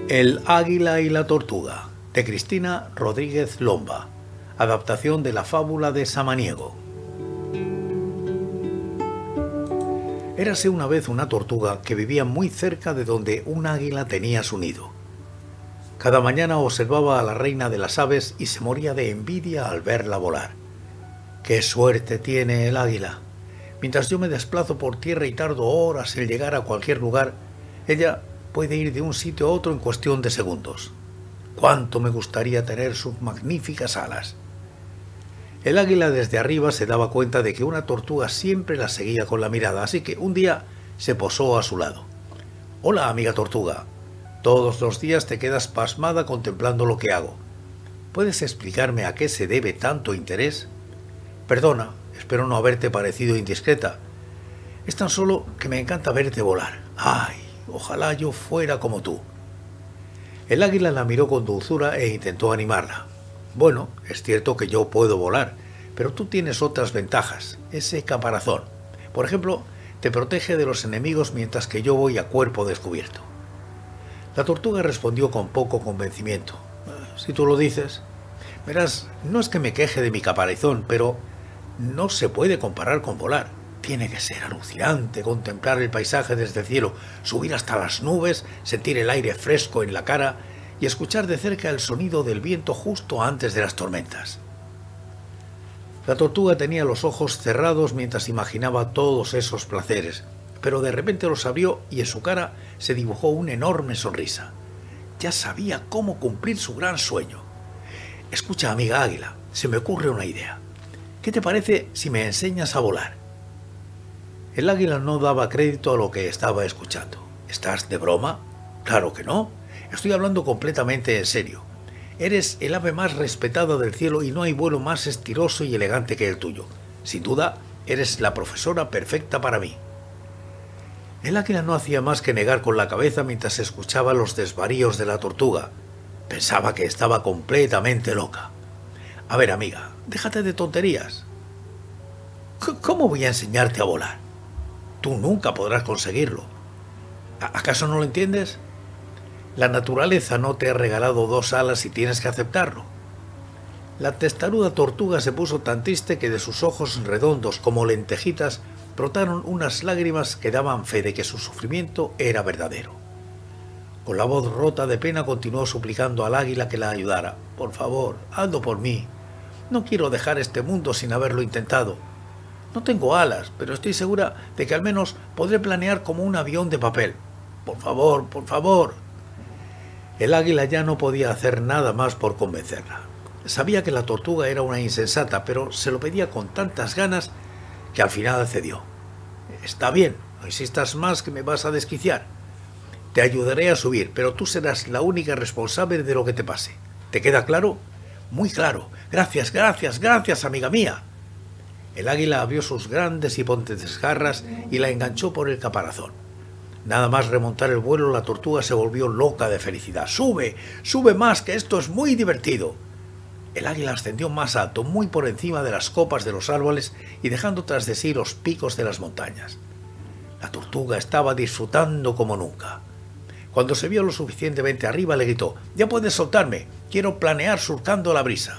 El águila y la tortuga, de Cristina Rodríguez Lomba, adaptación de la fábula de Samaniego. Érase una vez una tortuga que vivía muy cerca de donde un águila tenía su nido. Cada mañana observaba a la reina de las aves y se moría de envidia al verla volar. ¡Qué suerte tiene el águila! Mientras yo me desplazo por tierra y tardo horas en llegar a cualquier lugar, ella puede ir de un sitio a otro en cuestión de segundos. ¡Cuánto me gustaría tener sus magníficas alas! El águila desde arriba se daba cuenta de que una tortuga siempre la seguía con la mirada, así que un día se posó a su lado. «Hola, amiga tortuga. Todos los días te quedas pasmada contemplando lo que hago. ¿Puedes explicarme a qué se debe tanto interés? Perdona, espero no haberte parecido indiscreta. Es tan solo que me encanta verte volar. ¡Ay! Ojalá yo fuera como tú». El águila la miró con dulzura e intentó animarla. «Bueno, es cierto que yo puedo volar, pero tú tienes otras ventajas. Ese caparazón, por ejemplo, te protege de los enemigos mientras que yo voy a cuerpo descubierto». La tortuga respondió con poco convencimiento. «Si tú lo dices. Verás, no es que me queje de mi caparazón, pero no se puede comparar con volar. Tiene que ser alucinante contemplar el paisaje desde el cielo, subir hasta las nubes, sentir el aire fresco en la cara y escuchar de cerca el sonido del viento justo antes de las tormentas». La tortuga tenía los ojos cerrados mientras imaginaba todos esos placeres, pero de repente los abrió y en su cara se dibujó una enorme sonrisa. Ya sabía cómo cumplir su gran sueño. «Escucha, amiga águila, se me ocurre una idea. ¿Qué te parece si me enseñas a volar?» El águila no daba crédito a lo que estaba escuchando. ¿Estás de broma? Claro que no. Estoy hablando completamente en serio. Eres el ave más respetada del cielo y no hay vuelo más estiloso y elegante que el tuyo. Sin duda, eres la profesora perfecta para mí. El águila no hacía más que negar con la cabeza mientras escuchaba los desvaríos de la tortuga. Pensaba que estaba completamente loca. «A ver, amiga, déjate de tonterías. ¿Cómo voy a enseñarte a volar? Tú nunca podrás conseguirlo. ¿Acaso no lo entiendes? La naturaleza no te ha regalado dos alas y tienes que aceptarlo». La testaruda tortuga se puso tan triste que de sus ojos redondos como lentejitas brotaron unas lágrimas que daban fe de que su sufrimiento era verdadero. Con la voz rota de pena continuó suplicando al águila que la ayudara. «Por favor, hazlo por mí. No quiero dejar este mundo sin haberlo intentado. No tengo alas, pero estoy segura de que al menos podré planear como un avión de papel. Por favor, por favor». El águila ya no podía hacer nada más por convencerla. Sabía que la tortuga era una insensata, pero se lo pedía con tantas ganas que al final cedió. «Está bien, no insistas más que me vas a desquiciar. Te ayudaré a subir, pero tú serás la única responsable de lo que te pase. ¿Te queda claro?» «Muy claro. Gracias, gracias, gracias, amiga mía». El águila abrió sus grandes y potentes garras y la enganchó por el caparazón. Nada más remontar el vuelo, la tortuga se volvió loca de felicidad. «¡Sube! ¡Sube más, que esto es muy divertido!». El águila ascendió más alto, muy por encima de las copas de los árboles y dejando tras de sí los picos de las montañas. La tortuga estaba disfrutando como nunca. Cuando se vio lo suficientemente arriba, le gritó: «Ya puedes soltarme, quiero planear surcando la brisa».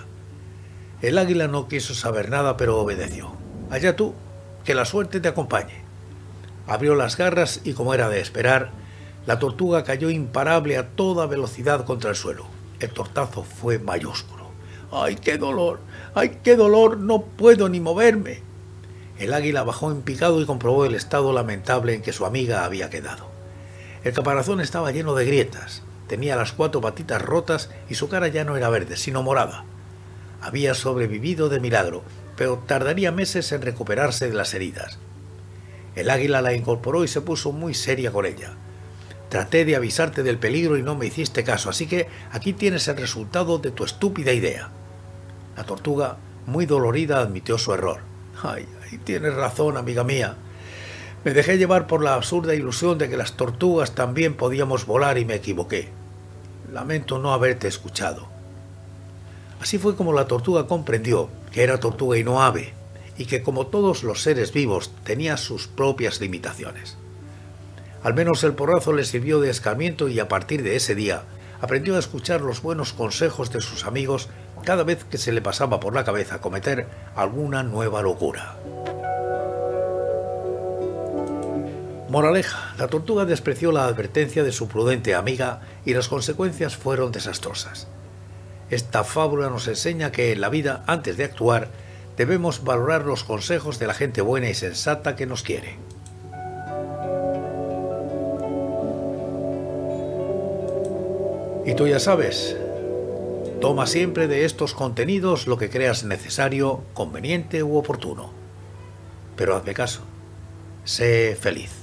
El águila no quiso saber nada, pero obedeció. «Allá tú, que la suerte te acompañe». Abrió las garras y, como era de esperar, la tortuga cayó imparable a toda velocidad contra el suelo. El tortazo fue mayúsculo. «¡Ay, qué dolor! ¡Ay, qué dolor! No puedo ni moverme». El águila bajó en picado y comprobó el estado lamentable en que su amiga había quedado. El caparazón estaba lleno de grietas, tenía las 4 patitas rotas y su cara ya no era verde, sino morada. Había sobrevivido de milagro, pero tardaría meses en recuperarse de las heridas. El águila la incorporó y se puso muy seria con ella. «Traté de avisarte del peligro y no me hiciste caso, así que aquí tienes el resultado de tu estúpida idea». La tortuga, muy dolorida, admitió su error. «Ay, tienes razón, amiga mía. Me dejé llevar por la absurda ilusión de que las tortugas también podíamos volar y me equivoqué. Lamento no haberte escuchado». Así fue como la tortuga comprendió que era tortuga y no ave, y que como todos los seres vivos tenía sus propias limitaciones. Al menos el porrazo le sirvió de escarmiento y a partir de ese día aprendió a escuchar los buenos consejos de sus amigos cada vez que se le pasaba por la cabeza cometer alguna nueva locura. Moraleja: la tortuga despreció la advertencia de su prudente amiga y las consecuencias fueron desastrosas. Esta fábula nos enseña que en la vida, antes de actuar, debemos valorar los consejos de la gente buena y sensata que nos quiere. Y tú ya sabes, toma siempre de estos contenidos lo que creas necesario, conveniente u oportuno. Pero hazme caso, sé feliz.